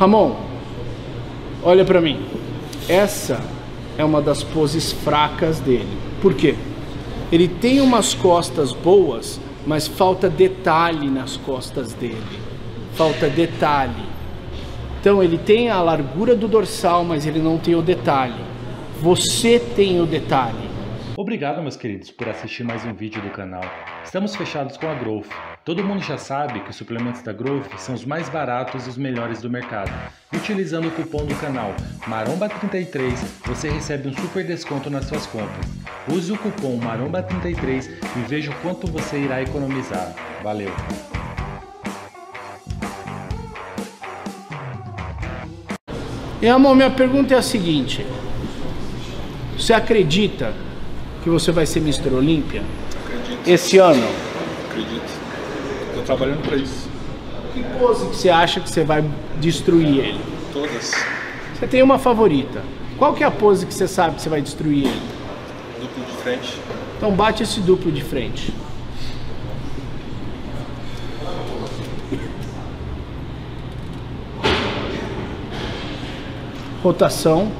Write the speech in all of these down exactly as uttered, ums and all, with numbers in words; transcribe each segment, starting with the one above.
Ramon, olha pra mim. Essa é uma das poses fracas dele. Por quê? Ele tem umas costas boas, mas falta detalhe nas costas dele. Falta detalhe. Então ele tem a largura do dorsal, mas ele não tem o detalhe. Você tem o detalhe. Obrigado, meus queridos, por assistir mais um vídeo do canal. Estamos fechados com a Growth. Todo mundo já sabe que os suplementos da Growth são os mais baratos e os melhores do mercado. Utilizando o cupom do canal Maromba trinta e três, você recebe um super desconto nas suas compras. Use o cupom Maromba trinta e três e veja o quanto você irá economizar. Valeu! E amor, minha pergunta é a seguinte: você acredita que você vai ser mister Olímpia? Acredito. Esse ano? Acredito. Estou trabalhando para isso. Que pose que você acha que você vai destruir ele? Todas. Você tem uma favorita. Qual que é a pose que você sabe que você vai destruir ele? Duplo de frente. Então bate esse duplo de frente. Rotação.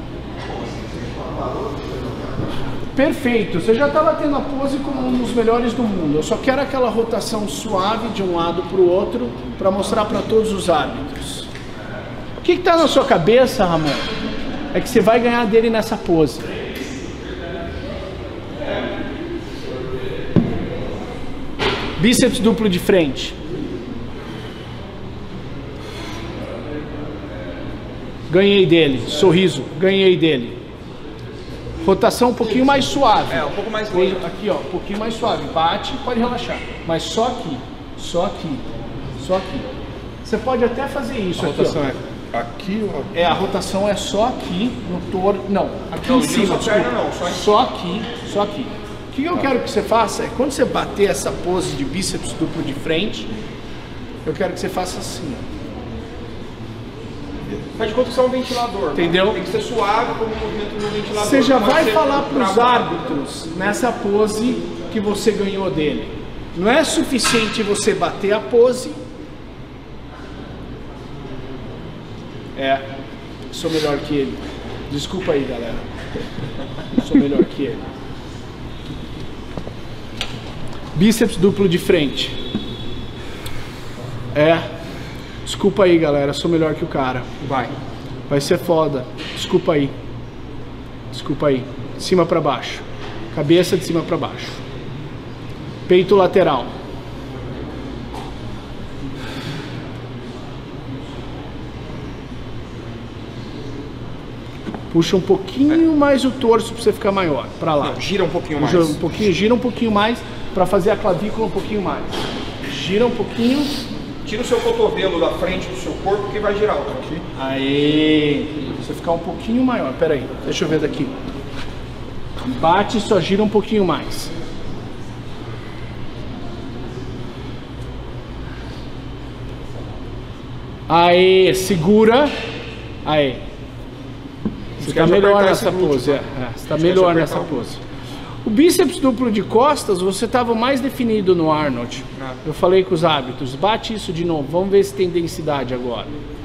Perfeito, você já estava tendo a pose como um dos melhores do mundo. Eu só quero aquela rotação suave de um lado para o outro para mostrar para todos os árbitros. O que está na sua cabeça, Ramon? É que você vai ganhar dele nessa pose. Bíceps duplo de frente. Ganhei dele. Sorriso, ganhei dele. Rotação um pouquinho mais suave. É, um pouco mais lento. Aqui, ó, um pouquinho mais suave. Bate, pode relaxar. Mas só aqui, só aqui, só aqui. Você pode até fazer isso A aqui, rotação ó. é aqui ou aqui? É, a rotação é só aqui no torno. Não, aqui Não, em cima. não só perna, desculpa. não, só em Só aqui, só aqui. O que eu quero que você faça é, quando você bater essa pose de bíceps duplo de frente, eu quero que você faça assim, ó. Faz de conta que você é um ventilador. Entendeu? Tem que ser suave como o movimento do ventilador. Você já Pode vai ser falar para os travado. árbitros nessa pose que você ganhou dele. Não é suficiente você bater a pose. É, sou melhor que ele. Desculpa aí, galera. Sou melhor que ele. Bíceps duplo de frente. É. Desculpa aí, galera. Sou melhor que o cara. Vai. Vai ser foda. Desculpa aí. Desculpa aí. De cima pra baixo. Cabeça de cima pra baixo. Peito lateral. Puxa um pouquinho mais o torso pra você ficar maior. Pra lá. Não, gira um pouquinho mais. Gira um pouquinho, gira um pouquinho mais pra fazer a clavícula um pouquinho mais. Gira um pouquinho. Tira o seu cotovelo da frente do seu corpo que vai girar o aqui. Aí, você ficar um pouquinho maior. Pera aí, deixa eu ver daqui. Bate e só gira um pouquinho mais. Aí, segura. Aí. Você tá melhor nessa pose. É, é, você tá melhor nessa pose. O bíceps duplo de costas, você estava mais definido no Arnold. Ah. Eu falei com os árbitros, bate isso de novo, vamos ver se tem densidade agora.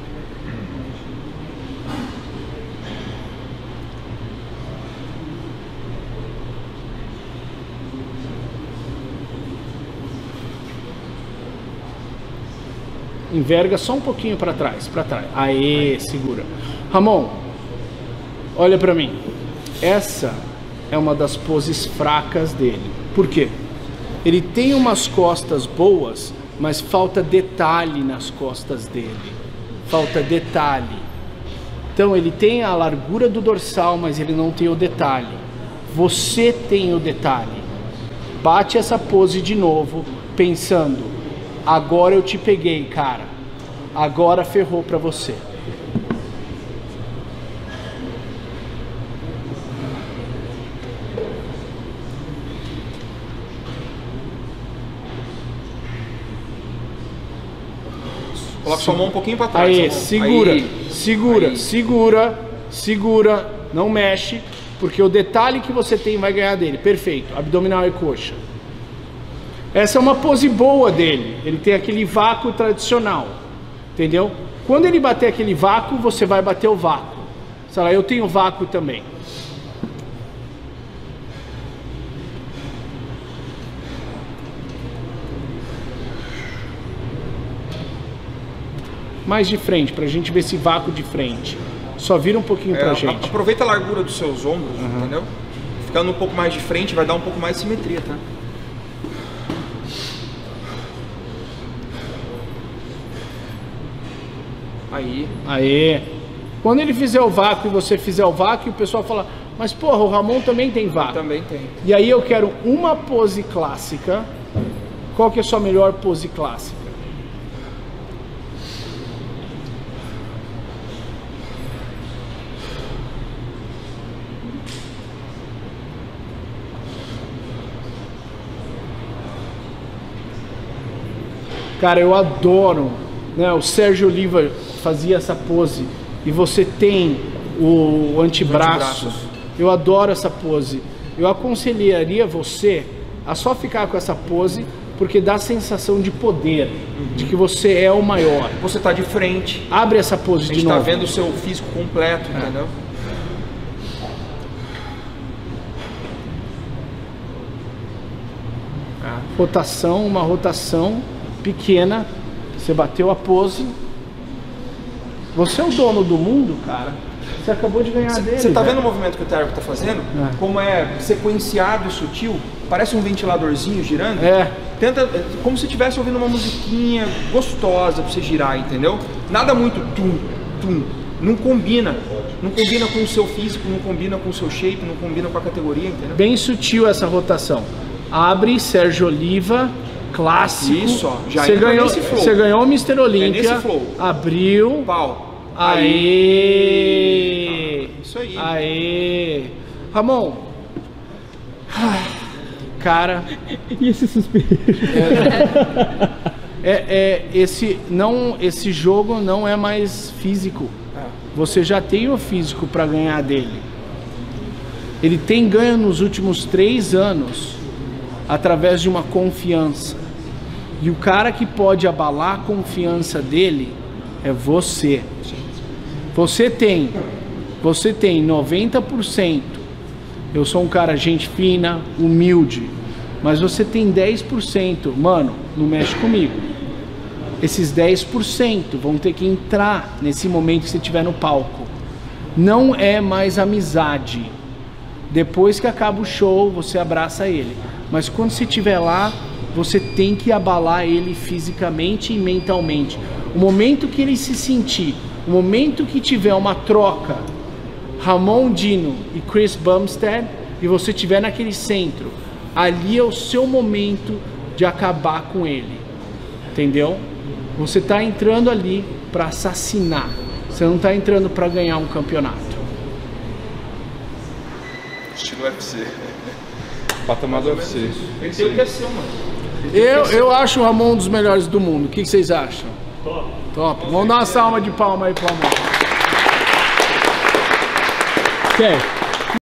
Enverga só um pouquinho para trás, para trás. Aê, segura. Ramon, olha para mim. Essa é uma das poses fracas dele. Por quê? Ele tem umas costas boas, mas falta detalhe nas costas dele. Falta detalhe. Então ele tem a largura do dorsal, mas ele não tem o detalhe. Você tem o detalhe. Bate essa pose de novo, pensando: agora eu te peguei, cara. Agora ferrou pra você. Coloca sua mão um pouquinho para trás. Aí, segura, Aí. segura, Aí. segura, segura, não mexe, porque o detalhe que você tem vai ganhar dele. Perfeito, abdominal e coxa. Essa é uma pose boa dele, ele tem aquele vácuo tradicional, entendeu? Quando ele bater aquele vácuo, você vai bater o vácuo. Sei lá, eu tenho vácuo também. Mais de frente, pra gente ver esse vácuo de frente. Só vira um pouquinho É, pra gente. Aproveita a largura dos seus ombros, uhum. entendeu? Ficando um pouco mais de frente vai dar um pouco mais de simetria, tá? Aí. Aí. Quando ele fizer o vácuo e você fizer o vácuo, o pessoal fala, mas porra, o Ramon também tem vácuo. Também tem. E aí eu quero uma pose clássica. Qual que é a sua melhor pose clássica? Cara, eu adoro, né? O Sérgio Oliva fazia essa pose e você tem o antebraço. Eu adoro essa pose. Eu aconselharia você a só ficar com essa pose porque dá a sensação de poder, uhum. de que você é o maior. Você tá de frente. Abre essa pose de novo. A gente tá vendo o seu físico completo, é. entendeu? Rotação, uma rotação pequena, você bateu a pose, você é o dono do mundo, cara, você acabou de ganhar cê, dele. Você tá velho. vendo o movimento que o Térbico tá fazendo? É. Como é sequenciado e sutil, parece um ventiladorzinho girando. É. Tenta, como se estivesse ouvindo uma musiquinha gostosa pra você girar, entendeu? Nada muito tum, tum, não combina. Não combina com o seu físico, não combina com o seu shape, não combina com a categoria, entendeu? Bem sutil essa rotação. Abre, Sérgio Oliva, clássico. Isso, ó. Já você ganhou, nesse flow. Você ganhou o mister Olímpia. É nesse flow. Abriu. Pau. Aê! Isso aí. Aê! Ramon. Cara. E esse suspiro? É, é, é, esse, não, esse jogo não é mais físico. Você já tem o físico para ganhar dele. Ele tem ganho nos últimos três anos através de uma confiança. E o cara que pode abalar a confiança dele é você. Você tem, você tem noventa por cento. Eu sou um cara gente fina, humilde, mas você tem dez por cento. Mano, não mexe comigo. Esses dez por cento vão ter que entrar nesse momento que você estiver no palco. Não é mais amizade. Depois que acaba o show, você abraça ele. Mas quando você estiver lá, você tem que abalar ele fisicamente e mentalmente. O momento que ele se sentir, o momento que tiver uma troca, Ramon Dino e Chris Bumstead, e você estiver naquele centro, ali é o seu momento de acabar com ele. Entendeu? Você está entrando ali para assassinar. Você não está entrando para ganhar um campeonato. Estilo U F C. Patamar do U F C. Ele tem o que é seu, mano. Eu, eu acho o Ramon um dos melhores do mundo. O que, que vocês acham? Top. Top. Vamos dar uma salva de palma aí pro Ramon. Certo.